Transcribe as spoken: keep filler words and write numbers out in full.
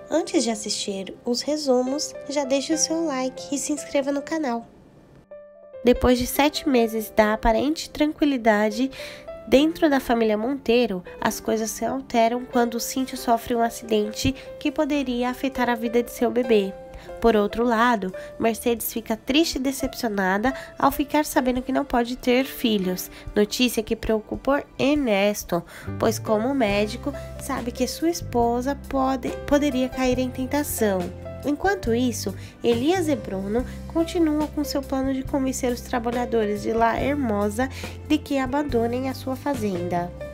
Antes de assistir os resumos, já deixe o seu like e se inscreva no canal. Depois de sete meses da aparente tranquilidade dentro da família Monteiro, as coisas se alteram quando Cíntia sofre um acidente que poderia afetar a vida de seu bebê. Por outro lado, Mercedes fica triste e decepcionada ao ficar sabendo que não pode ter filhos, notícia que preocupa Ernesto, pois como médico sabe que sua esposa pode, poderia cair em tentação. Enquanto isso, Elias e Bruno continuam com seu plano de convencer os trabalhadores de La Hermosa de que abandonem a sua fazenda.